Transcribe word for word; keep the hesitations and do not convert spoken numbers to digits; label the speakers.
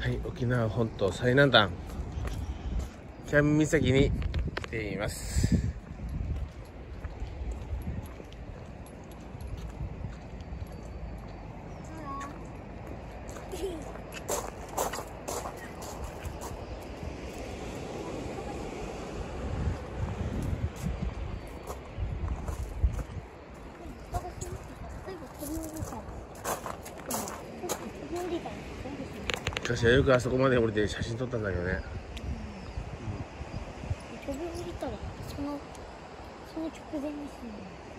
Speaker 1: はい、沖縄本島最南端喜屋武岬に来ています。昔はよくあそこまで降りて写真撮ったんだけどね。
Speaker 2: 飛び降りたらそのその直前にするの。